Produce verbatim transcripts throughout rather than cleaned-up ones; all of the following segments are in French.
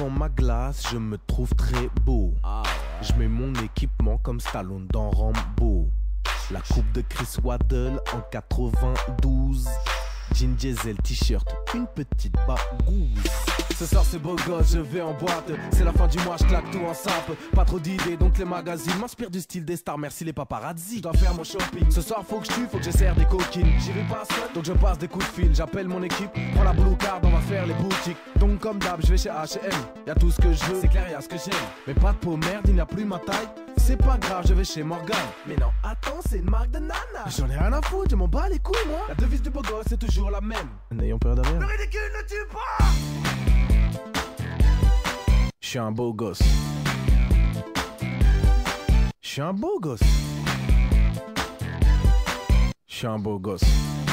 devant ma glace, je me trouve très beau. Je mets mon équipement comme Stallone dans Rambo. La coupe de Chris Waddle en quatre-vingt-douze. Jean diesel, t-shirt, une petite bagouze. Ce soir c'est beau gosse, je vais en boîte. C'est la fin du mois, je claque tout en sape. Pas trop d'idées, donc les magazines m'inspirent du style des stars, merci les paparazzi. Je dois faire mon shopping, ce soir faut que je tue, faut que j'essaie des coquines. J'y vais pas seul, donc je passe des coups de fil. J'appelle mon équipe, prends la blue card, on va faire les boutiques. Donc comme d'hab, je vais chez H et M. Y'a tout ce que je veux, c'est clair, y'a ce que j'aime. Mais pas de peau merde, il n'y a plus ma taille. C'est pas grave, je vais chez Morgan. Mais non, attends, c'est une marque de nana. J'en ai rien à foutre, je m'en bats les couilles moi. La devise du beau gosse c'est toujours la même. N'ayons peur de rien. Le ridicule ne tue pas. Je suis un beau gosse. Je suis un beau gosse. Je suis un beau gosse.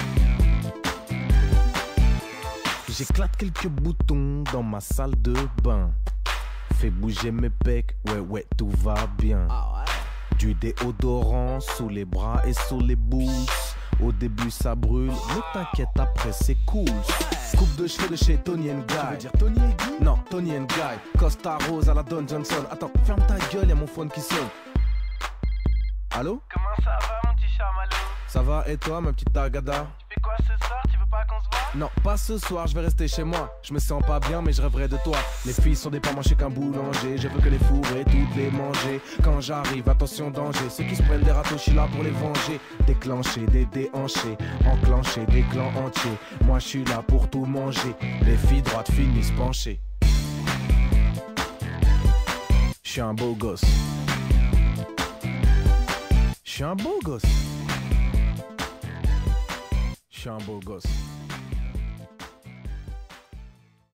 J'éclate quelques boutons dans ma salle de bain. Fais bouger mes pecs, ouais ouais tout va bien. Du déodorant sous les bras et sous les bouches. Au début ça brûle, mais t'inquiète après c'est cool. Coupe de cheveux de chez Tony and Guy. Tu veux dire Tony et Guy? Non, Tony and Guy. Costa Rose à la Don Johnson. Attends, ferme ta gueule, y'a mon phone qui sonne. Allô? Comment ça va mon petit chamallow? Ça va et toi ma petite Tagada? Tu fais quoi ce soir? Tu veux pas qu'on se voit? Non, pas ce soir, je vais rester chez moi. Je me sens pas bien mais je rêverai de toi. Les filles sont des pas manchées qu'un boulanger. Je veux que les fourrer, toutes les manger. Quand j'arrive, attention danger. Ceux qui se prennent des râteaux, je suis là pour les venger. Déclencher, des déhanchés, enclencher des clans entiers. Moi je suis là pour tout manger. Les filles droites finissent penchées. Je suis un beau gosse. Je suis un beau gosse. Je suis un beau gosse.